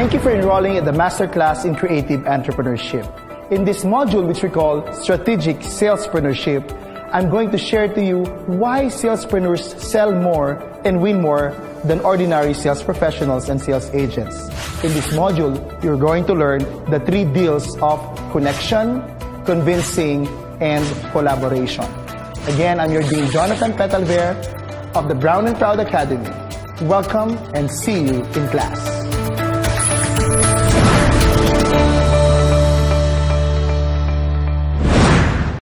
Thank you for enrolling in the Masterclass in Creative Entrepreneurship. In this module, which we call Strategic Salespreneurship, I'm going to share to you why salespreneurs sell more and win more than ordinary sales professionals and sales agents. In this module, you're going to learn the 3 Ds of connection, convincing, and collaboration. Again, I'm your Dean Jonathan Petalver of the Brown and Proud Academy. Welcome and see you in class.